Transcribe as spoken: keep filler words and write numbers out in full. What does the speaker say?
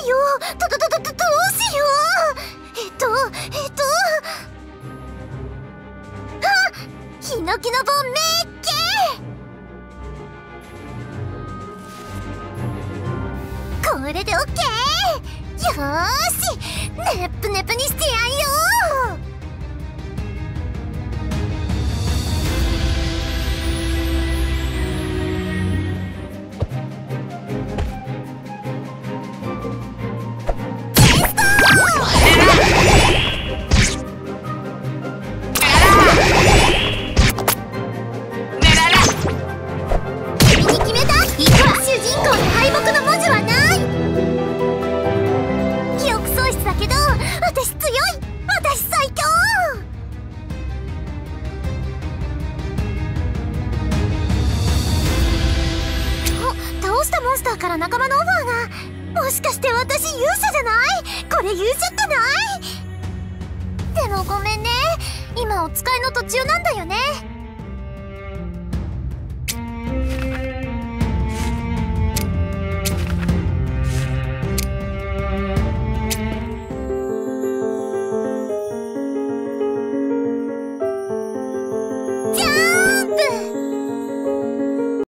よ。ど、ど、ど、ど、どうしよう。えっと、えっと。あ、ヒノキの棒めっけー。これでオッケー。よーし、ネップネプにしてやんよー。から仲間のオファーが。もしかして私勇者じゃない？これ勇者ってない？でもごめんね、今お使いの途中なんだよね。